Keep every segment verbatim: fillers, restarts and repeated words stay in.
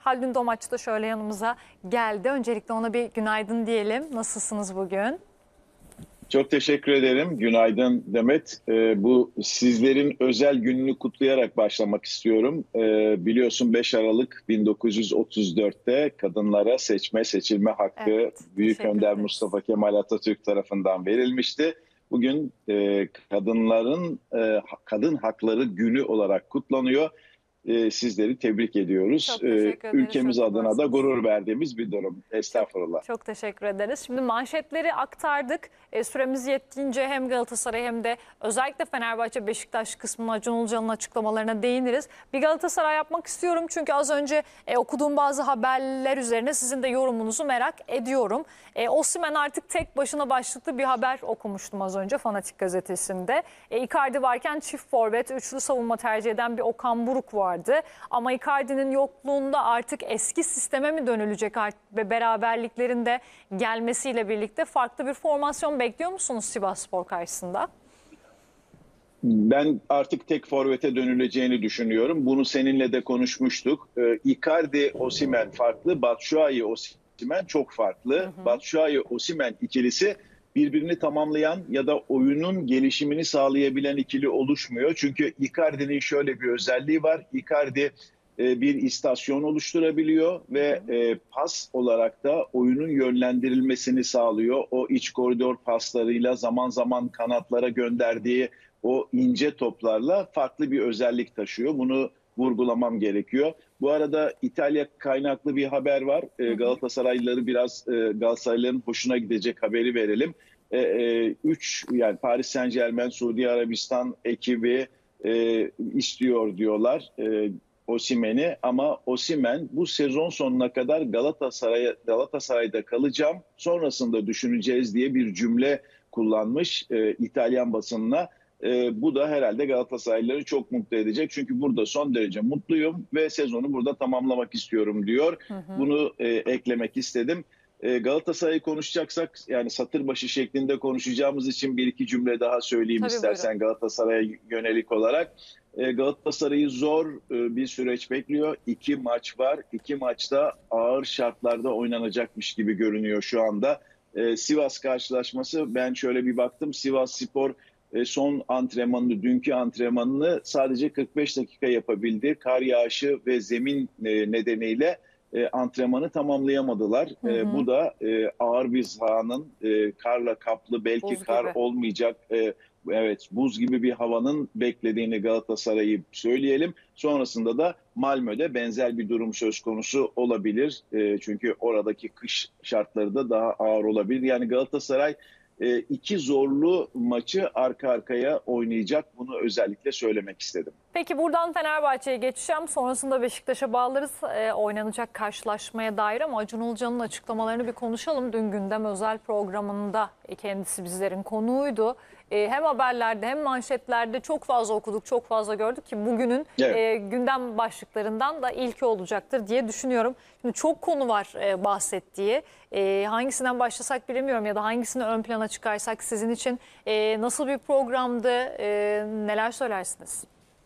Haldun Domaç da şöyle yanımıza geldi. Öncelikle ona bir günaydın diyelim. Nasılsınız bugün? Çok teşekkür ederim. Günaydın Demet. Ee, bu sizlerin özel gününü kutlayarak başlamak istiyorum. Ee, biliyorsun beş Aralık bin dokuz yüz otuz dörtte kadınlara seçme seçilme hakkı Evet, Büyük teşekkür Önder ederiz. Mustafa Kemal Atatürk tarafından verilmişti. Bugün e, kadınların e, kadın hakları günü olarak kutlanıyor. E, sizleri tebrik ediyoruz. Çok E, teşekkür ederiz. Çok ülkemiz adına da kibarsınız. gurur verdiğimiz bir durum. Çok Estağfurullah. çok teşekkür ederiz. Şimdi manşetleri aktardık. E, süremiz yettiğince hem Galatasaray hem de özellikle Fenerbahçe Beşiktaş kısmına Acun Ilıcalı'nın açıklamalarına değiniriz. Bir Galatasaray yapmak istiyorum çünkü az önce e, okuduğum bazı haberler üzerine sizin de yorumunuzu merak ediyorum. E, Osimhen artık tek başına başlıklı bir haber okumuştum az önce Fanatik gazetesinde. E, Icardi varken çift forvet, üçlü savunma tercih eden bir Okan Buruk vardı. Ama Icardi'nin yokluğunda artık eski sisteme mi dönülecek ve beraberliklerin de gelmesiyle birlikte farklı bir formasyon bekliyor musunuz Sivasspor karşısında? Ben artık tek forvete dönüleceğini düşünüyorum. Bunu seninle de konuşmuştuk. Ee, Icardi, Osimhen farklı, Batshuayi, Osimhen çok farklı. Hı hı. Batshuayi, Osimhen ikilisi birbirini tamamlayan ya da oyunun gelişimini sağlayabilen ikili oluşmuyor. Çünkü Icardi'nin şöyle bir özelliği var. Icardi e, bir istasyon oluşturabiliyor ve e, pas olarak da oyunun yönlendirilmesini sağlıyor. O iç koridor paslarıyla zaman zaman kanatlara gönderdiği o ince toplarla farklı bir özellik taşıyor. Bunu vurgulamam gerekiyor. Bu arada İtalya kaynaklı bir haber var. E, Galatasaraylıları biraz e, Galatasaraylıların hoşuna gidecek haberi verelim. E, e, üç yani Paris Saint-Germain, Suudi Arabistan ekibi e, istiyor diyorlar e, Osimhen'i, ama Osimhen bu sezon sonuna kadar Galatasaray Galatasaray'da kalacağım, sonrasında düşüneceğiz diye bir cümle kullanmış e, İtalyan basınına. E, bu da herhalde Galatasaraylıları çok mutlu edecek. Çünkü burada son derece mutluyum ve sezonu burada tamamlamak istiyorum diyor. Hı hı. Bunu e, eklemek istedim. E, Galatasaray'ı konuşacaksak, yani satır başı şeklinde konuşacağımız için bir iki cümle daha söyleyeyim Tabii, istersen buyurun. Galatasaray'a yönelik olarak. E, Galatasaray'ı zor e, bir süreç bekliyor. İki maç var. İki maçta ağır şartlarda oynanacakmış gibi görünüyor şu anda. E, Sivas karşılaşması, ben şöyle bir baktım. Sivasspor son antrenmanını, dünkü antrenmanını sadece kırk beş dakika yapabildi. Kar yağışı ve zemin nedeniyle antrenmanı tamamlayamadılar. Hı hı. Bu da ağır bir sahanın, karla kaplı, belki buz kar gibi olmayacak, evet, buz gibi bir havanın beklediğini Galatasaray'ı söyleyelim. Sonrasında da Malmö'de benzer bir durum söz konusu olabilir. Çünkü oradaki kış şartları da daha ağır olabilir. Yani Galatasaray iki zorlu maçı arka arkaya oynayacak. Bunu özellikle söylemek istedim. Peki buradan Fenerbahçe'ye geçeceğim. Sonrasında Beşiktaş'a bağlarız e, oynanacak karşılaşmaya dair, ama Acun Ilıcalı'nın açıklamalarını bir konuşalım. Dün Gündem özel programında kendisi bizlerin konuğuydu. E, hem haberlerde hem manşetlerde çok fazla okuduk, çok fazla gördük ki bugünün evet. e, gündem başlıklarından da ilki olacaktır diye düşünüyorum. Şimdi çok konu var e, bahsettiği. E, hangisinden başlasak bilemiyorum ya da hangisini ön plana çıkarsak sizin için e, nasıl bir programdı, e, neler söylersiniz?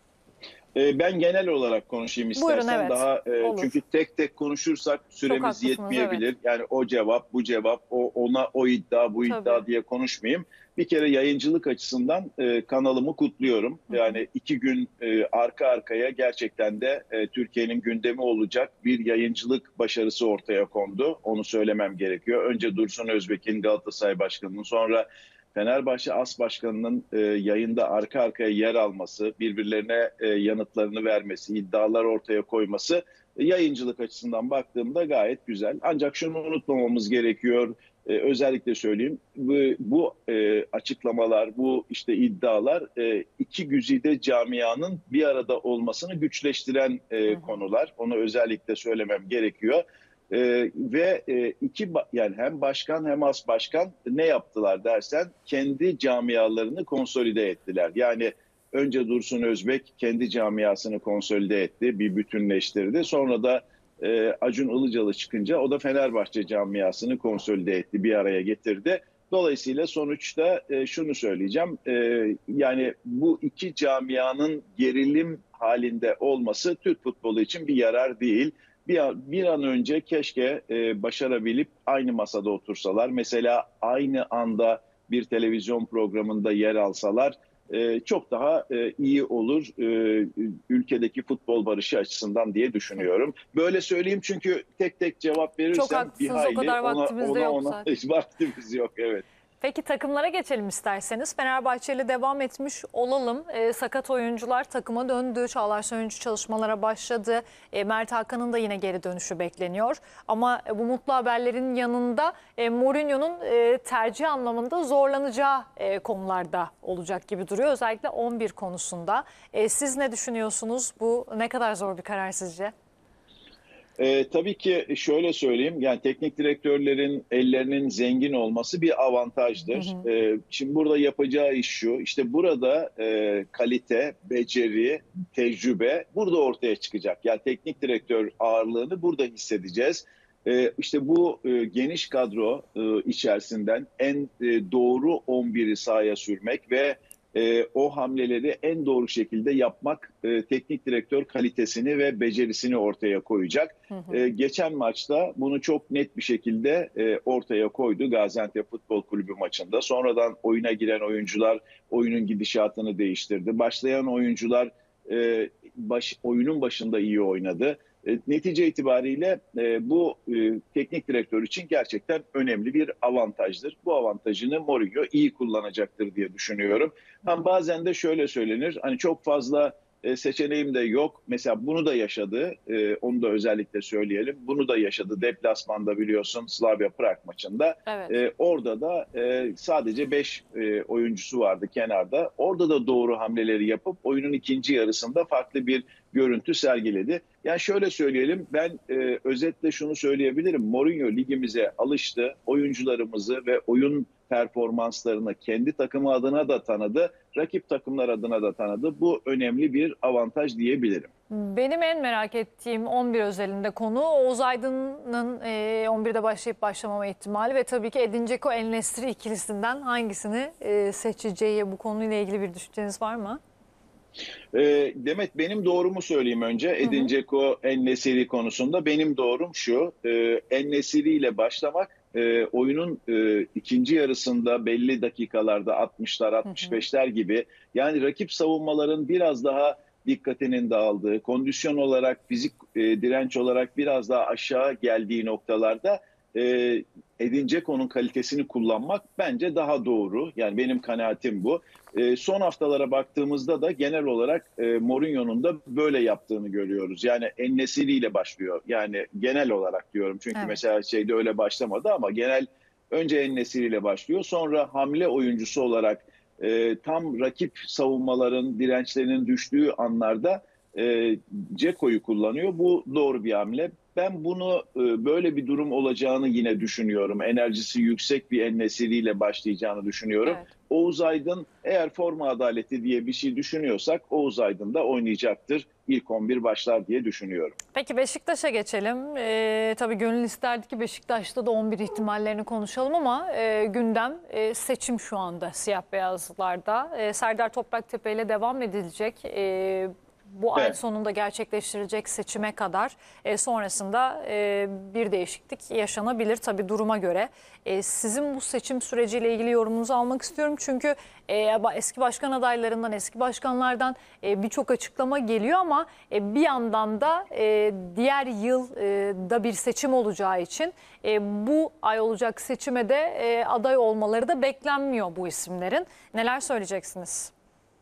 Ben genel olarak konuşayım istersen. Buyurun, evet. Daha e, çünkü tek tek konuşursak süremiz yetmeyebilir. Evet. Yani o cevap, bu cevap, o ona o iddia, bu Tabii. iddia diye konuşmayayım. Bir kere yayıncılık açısından e, kanalımı kutluyorum. Hı hı. Yani iki gün e, arka arkaya gerçekten de e, Türkiye'nin gündemi olacak bir yayıncılık başarısı ortaya kondu. Onu söylemem gerekiyor. Önce Dursun Özbek'in, Galatasaray Başkanı'nın, sonra Fenerbahçe As Başkanı'nın e, yayında arka arkaya yer alması, birbirlerine e, yanıtlarını vermesi, iddialar ortaya koyması e, yayıncılık açısından baktığımda gayet güzel. Ancak şunu unutmamamız gerekiyor, e, özellikle söyleyeyim, bu, bu e, açıklamalar, bu işte iddialar e, iki güzide camianın bir arada olmasını güçleştiren e, konular. Onu özellikle söylemem gerekiyor. Ee, ve e, iki yani hem başkan hem as başkan ne yaptılar dersen, kendi camialarını konsolide ettiler. Yani önce Dursun Özbek kendi camiasını konsolide etti, bir bütünleştirdi. Sonra da e, Acun Ilıcalı çıkınca o da Fenerbahçe camiasını konsolide etti, bir araya getirdi. Dolayısıyla sonuçta e, şunu söyleyeceğim, e, yani bu iki camianın gerilim halinde olması Türk futbolu için bir yarar değil. bir an, bir an önce keşke e, başarabilip aynı masada otursalar. Mesela aynı anda bir televizyon programında yer alsalar e, çok daha e, iyi olur e, ülkedeki futbol barışı açısından diye düşünüyorum. Böyle söyleyeyim çünkü tek tek cevap Çok verirsem bir haklısınız, o hayli kadar ona vaktimiz de ona yok ona zaten. vaktimiz yok, evet. Peki takımlara geçelim isterseniz. Fenerbahçe ile devam etmiş olalım. E, sakat oyuncular takıma döndü. Çağlar Söyüncü çalışmalara başladı. E, Mert Hakan'ın da yine geri dönüşü bekleniyor. Ama e, bu mutlu haberlerin yanında e, Mourinho'nun e, tercih anlamında zorlanacağı e, konularda olacak gibi duruyor. Özellikle on bir konusunda. E, siz ne düşünüyorsunuz? Bu ne kadar zor bir karar sizce? Ee, tabii ki şöyle söyleyeyim, yani teknik direktörlerin ellerinin zengin olması bir Hı avantajdır. hı. Ee, şimdi burada yapacağı iş şu, işte burada e, kalite, beceri, tecrübe burada ortaya çıkacak. Yani teknik direktör ağırlığını burada hissedeceğiz. Ee, işte bu e, geniş kadro e, içerisinden en e, doğru on biri sahaya sürmek ve e, o hamleleri en doğru şekilde yapmak e, teknik direktör kalitesini ve becerisini ortaya koyacak. Hı hı. E, geçen maçta bunu çok net bir şekilde e, ortaya koydu Gaziantep Futbol Kulübü maçında. Sonradan oyuna giren oyuncular oyunun gidişatını değiştirdi. Başlayan oyuncular e, baş, oyunun başında iyi oynadı. E, netice itibariyle e, bu e, teknik direktör için gerçekten önemli bir avantajdır. Bu avantajını Mourinho iyi kullanacaktır diye düşünüyorum. Hem bazen de şöyle söylenir, hani çok fazla e, seçeneğim de yok. Mesela bunu da yaşadı, e, onu da özellikle söyleyelim. Bunu da yaşadı deplasmanda, biliyorsun, Slavia Prag maçında. Evet. E, orada da e, sadece beş e, oyuncusu vardı kenarda. Orada da doğru hamleleri yapıp oyunun ikinci yarısında farklı bir görüntü sergiledi. Yani şöyle söyleyelim, ben e, özetle şunu söyleyebilirim. Mourinho ligimize alıştı, oyuncularımızı ve oyun performanslarını kendi takımı adına da tanıdı, rakip takımlar adına da tanıdı. Bu önemli bir avantaj diyebilirim. Benim en merak ettiğim on bir özelinde konu Oğuz Aydın'ın e, on birde başlayıp başlamama ihtimali ve tabii ki Edin Dzeko El Nesri ikilisinden hangisini e, seçeceği, bu konuyla ilgili bir düşünceniz var mı? E, Demet, benim doğrumu söyleyeyim önce. Edin Dzeko, En Nesyri konusunda benim doğrum şu: e, En Nesyri ile başlamak, e, oyunun e, ikinci yarısında belli dakikalarda altmışlar, altmış beşler gibi, yani rakip savunmaların biraz daha dikkatinin dağıldığı, kondisyon olarak, fizik e, direnç olarak biraz daha aşağı geldiği noktalarda e, Edin Dzeko'nun kalitesini kullanmak bence daha doğru. Yani benim kanaatim bu. E, son haftalara baktığımızda da genel olarak e, Mourinho'nun da böyle yaptığını görüyoruz. Yani En Nesyri ile başlıyor. Yani genel olarak diyorum. Çünkü Evet. mesela şeyde öyle başlamadı ama genel, önce En Nesyri ile başlıyor. Sonra hamle oyuncusu olarak e, tam rakip savunmaların dirençlerinin düştüğü anlarda e, Dzeko'yu kullanıyor. Bu doğru bir hamle. Ben bunu e, böyle bir durum olacağını yine düşünüyorum. Enerjisi yüksek bir En Nesyri ile başlayacağını düşünüyorum. Evet. Oğuz Aydın, eğer forma adaleti diye bir şey düşünüyorsak, Oğuz Aydın da oynayacaktır. İlk on bir başlar diye düşünüyorum. Peki Beşiktaş'a geçelim. Ee, tabii gönül isterdi ki Beşiktaş'ta da on bir ihtimallerini konuşalım ama e, gündem e, seçim şu anda siyah beyazlarda. E, Serdar Topraktepe ile devam edilecek. E, bu ay Evet. sonunda gerçekleştirilecek seçime kadar e, sonrasında e, bir değişiklik yaşanabilir tabii duruma göre. E, sizin bu seçim süreciyle ilgili yorumunuzu almak istiyorum. Çünkü e, eski başkan adaylarından, eski başkanlardan e, birçok açıklama geliyor ama e, bir yandan da e, diğer yılda bir seçim olacağı için e, bu ay olacak seçime de e, aday olmaları da beklenmiyor bu isimlerin. Neler söyleyeceksiniz?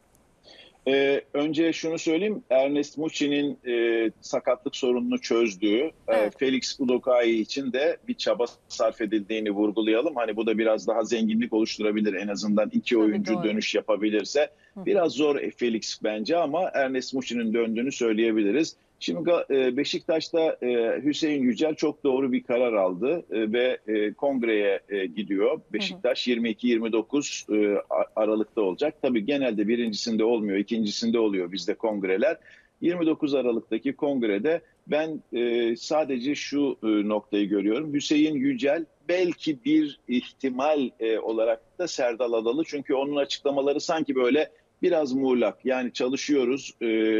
Ee, önce şunu söyleyeyim, Ernest Muçi'nin e, sakatlık sorununu çözdüğü, Evet. e, Felix Udokai için de bir çaba sarf edildiğini vurgulayalım. Hani bu da biraz daha zenginlik oluşturabilir, en azından iki Tabii, oyuncu doğru. dönüş yapabilirse. Biraz zor Felix bence ama Ernest Muçi'nin döndüğünü söyleyebiliriz. Şimdi e, Beşiktaş'ta e, Hüseyin Yücel çok doğru bir karar aldı e, ve e, kongreye e, gidiyor. Beşiktaş yirmi iki yirmi dokuz e, Aralık'ta olacak. Tabii genelde birincisinde olmuyor, ikincisinde oluyor bizde kongreler. yirmi dokuz Aralık'taki kongrede ben e, sadece şu e, noktayı görüyorum. Hüseyin Yücel belki bir ihtimal e, olarak da Serdal Adalı. Çünkü onun açıklamaları sanki böyle biraz muğlak. Yani çalışıyoruz, e,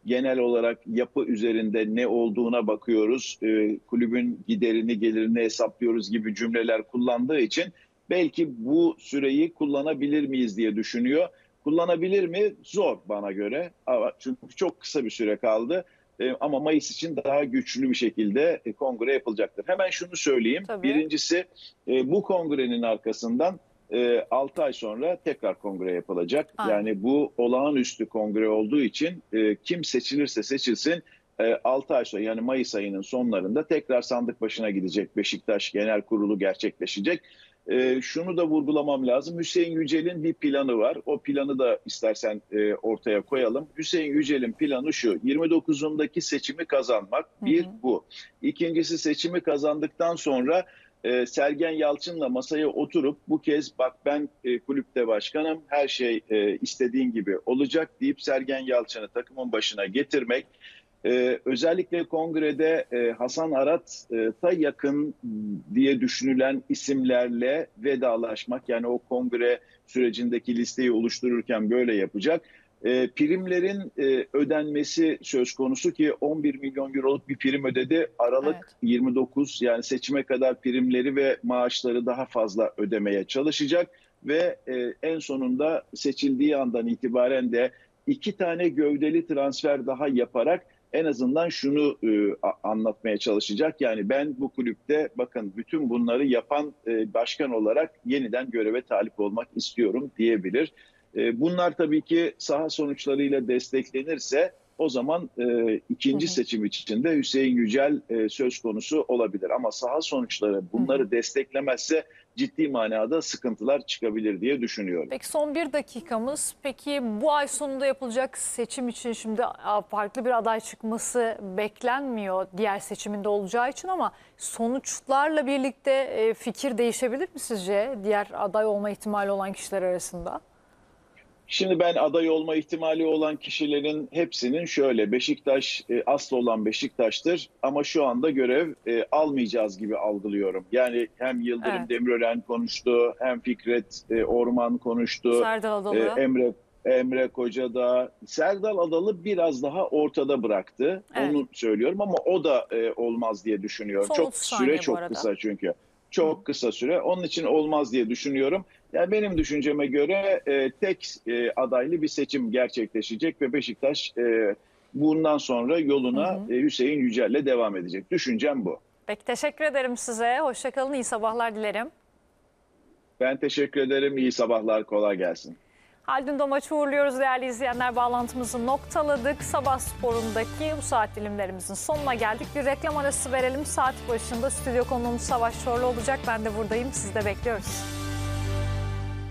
genel olarak yapı üzerinde ne olduğuna bakıyoruz, e, kulübün giderini gelirini hesaplıyoruz gibi cümleler kullandığı için belki bu süreyi kullanabilir miyiz diye düşünüyor. Kullanabilir mi? Zor bana göre. Çünkü çok kısa bir süre kaldı. Ama Mayıs için daha güçlü bir şekilde kongre yapılacaktır. Hemen şunu söyleyeyim. Tabii. Birincisi bu kongrenin arkasından altı ay sonra tekrar kongre yapılacak. Aynen. Yani bu olağanüstü kongre olduğu için kim seçilirse seçilsin altı ay sonra, yani Mayıs ayının sonlarında tekrar sandık başına gidecek. Beşiktaş Genel Kurulu gerçekleşecek. E, şunu da vurgulamam lazım. Hüseyin Yücel'in bir planı var. O planı da istersen e, ortaya koyalım. Hüseyin Yücel'in planı şu: yirmi dokuzundaki seçimi kazanmak. Bir, bu. İkincisi, seçimi kazandıktan sonra e, Sergen Yalçın'la masaya oturup bu kez bak ben e, kulüpte başkanım, her şey e, istediğin gibi olacak deyip Sergen Yalçın'ı takımın başına getirmek. Ee, özellikle kongrede e, Hasan Arat'a yakın diye düşünülen isimlerle vedalaşmak, yani o kongre sürecindeki listeyi oluştururken böyle yapacak. E, primlerin e, ödenmesi söz konusu ki on bir milyon euroluk bir prim ödedi. Aralık evet. yirmi dokuz, yani seçime kadar primleri ve maaşları daha fazla ödemeye çalışacak ve e, en sonunda seçildiği andan itibaren de iki tane gövdeli transfer daha yaparak en azından şunu e, anlatmaya çalışacak. Yani ben bu kulüpte bakın bütün bunları yapan e, başkan olarak yeniden göreve talip olmak istiyorum diyebilir. E, bunlar tabii ki saha sonuçlarıyla desteklenirse o zaman e, ikinci hı hı. seçim içinde Hüseyin Yücel e, söz konusu olabilir. Ama saha sonuçları bunları hı hı. desteklemezse ciddi manada sıkıntılar çıkabilir diye düşünüyorum. Peki son bir dakikamız. Peki bu ay sonunda yapılacak seçim için şimdi farklı bir aday çıkması beklenmiyor diğer seçiminde olacağı için, ama sonuçlarla birlikte fikir değişebilir mi sizce diğer aday olma ihtimali olan kişiler arasında? Şimdi ben aday olma ihtimali olan kişilerin hepsinin şöyle, Beşiktaş e, aslı olan Beşiktaş'tır ama şu anda görev e, almayacağız gibi algılıyorum. Yani hem Yıldırım evet. Demirören konuştu, hem Fikret e, Orman konuştu, Serdal Adalı. E, Emre Emre Kocadağ, Serdal Adalı biraz daha ortada bıraktı. Evet. Onu söylüyorum ama o da e, olmaz diye düşünüyorum. Son çok süre çok kısa çünkü. Çok kısa süre. Onun için olmaz diye düşünüyorum. Yani benim düşünceme göre e, tek e, adaylı bir seçim gerçekleşecek ve Beşiktaş e, bundan sonra yoluna hı hı. E, Hüseyin Yücel'le devam edecek. Düşüncem bu. Peki, teşekkür ederim size. Hoşçakalın, iyi sabahlar dilerim. Ben teşekkür ederim. İyi sabahlar, kolay gelsin. Haldun Domaç'ı uğurluyoruz değerli izleyenler. Bağlantımızı noktaladık. Sabah sporundaki bu saat dilimlerimizin sonuna geldik. Bir reklam arası verelim. Saat başında stüdyo konuğumuz Savaş Çorlu olacak. Ben de buradayım. Sizi de bekliyoruz.